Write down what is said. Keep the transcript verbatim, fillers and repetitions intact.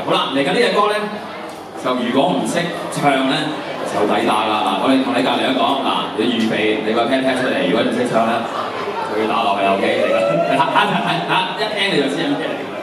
好啦，嚟緊呢隻歌咧，就如果唔識唱咧，就抵打啦。嗱，我哋同你隔離一講，嗱，你預備你個 pan pan 出嚟，如果你唔識唱咧，就要打落去 OK 嚟啦。下下下一聽你就知係乜嘢嚟。